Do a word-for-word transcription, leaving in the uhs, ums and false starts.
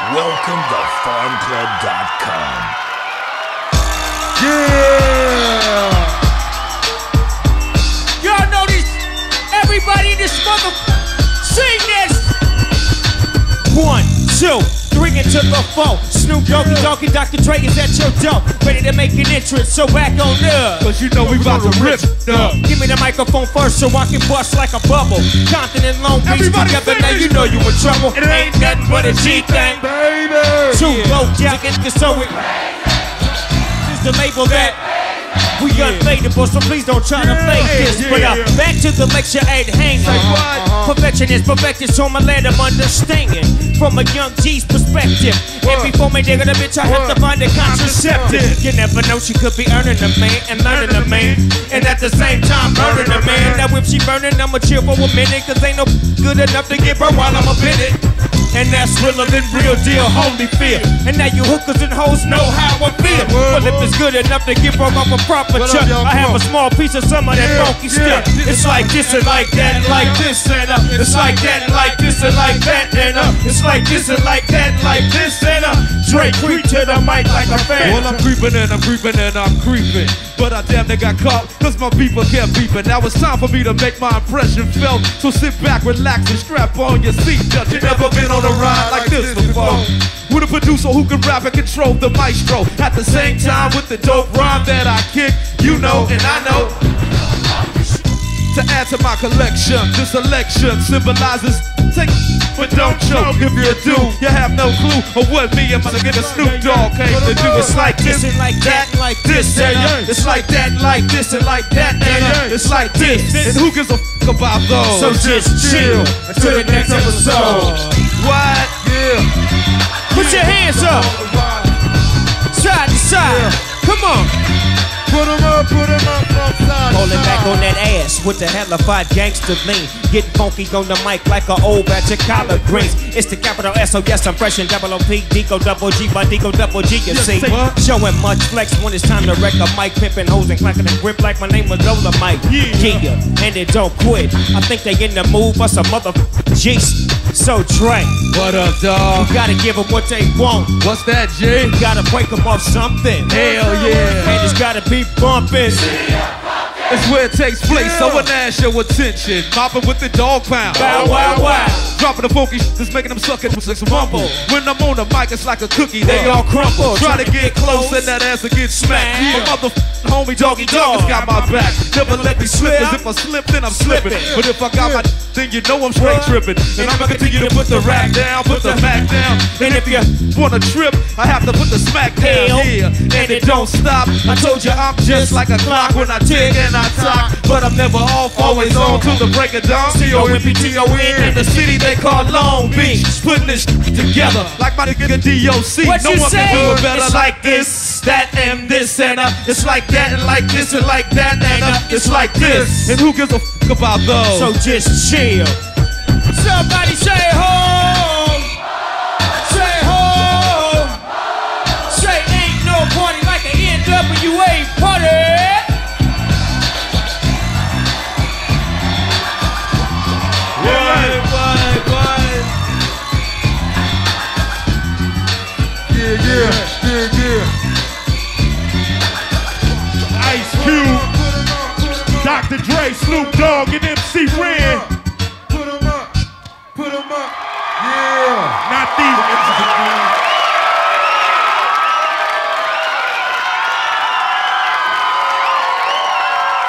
Welcome to farm club dot com. Yeah! Y'all know this. Everybody in this mother. Sing this. One, two, three into the four. Snoop, Dogg, Dogg, Doctor Dre is at your door. Ready to make an entrance, so back on up. Cause you know we about to rip up. Give me the microphone first so I can bust like a bubble. Compton and Long Beach together, now you know you in trouble. It ain't nothing but a G thing, baby. Two low jack and so it. This is the label that we unfadable, so please don't try to fake this. But uh, back to the lecture at hand. Perfection is perfected, so I'ma let them understand. From a young G's perspective, and before me nigga the bitch, I have to find a contraceptive. You never know, she could be earning a man and learning a man, and at the same time burning a man. Now if she burning, I'ma chill for a minute, cause ain't no good enough to get her while I'm a minute. And that's realer than real deal, holy fear. And now you hookers and hoes know how I feel. Well, if it's good enough to give her off a proper chuck, I have a small piece of some of that funky stuff. It's like this and like that and like this and uh, it's like that and like this and like that and uh, it's like this and like that and like this and uh, Drake creep to the mic like a fan. Well, I'm creeping and I'm creeping and I'm creeping, but I damn near got caught cause my people kept beeping. Now it's time for me to make my impression felt. So sit back, relax and strap on your seatbelt. You never been on a ride like this before. With a producer who can rap and control the maestro. At the same time with the dope rhyme that I kick, you know and I know. To add to my collection, this selection symbolizes take but don't choke. If you do, you have no clue of what me and my nigga Snoop Dogg came to do. It's like this and like that and like this and uh, it's like that and like this and like that and uh, it's like this. And who gives a f about those? So just chill until the next episode. What? Yeah. Put your hands up, side to side. Come on. Put 'em up, put 'em up, upside. Holding back on that ass with the hellified gangster lean. Getting funky on the mic like an old batch of collard greens. It's the capital S, so yes, I'm fresh and double O P, Dico double G, by Dico double G, you see. Showing much flex when it's time to wreck a mic, pimping hoes and clacking and grip like my name was Lola Mike. Yeah, and it don't quit. I think they in the mood for some motherfucking G's. So Dre, what up, dawg? You gotta give them what they want. What's that, G? You gotta break them off something. Hell yeah. And it's gotta be bumping. It's where it takes place, yeah. So I ask your attention. Mopping with the dog pound. Wow, wow, wow. Dropping the funky shit that's making them suck it like some rumble. When I'm on the mic, it's like a cookie, they all crumble. Try to get close and that ass will get smacked. My motherfucking homie Doggy Dogg has got my back. Never let me slip, cause if I slip, then I'm slipping. But if I got my then you know I'm straight tripping. And I'ma continue to put the rap down, put the Mac down. And if you wanna trip, I have to put the smack down. Yeah, and it don't stop. I told you I'm just like a clock when I tick and I talk. But I'm never off, always on till the break of dawn. C O M P T O N in the city they call Long Beach. Putting this together like my nigga D O C. What no you one say? can do it better it's like this, that, and this, and uh, it's like that, and like this, and like that, and uh, it's like this. And who gives a f about those? So just chill. Somebody say home. Say home. Say ain't no party like an N W A party. What, what, what? Yeah, yeah, yeah, yeah. Ice Cube, Doctor Dre, Snoop Dogg.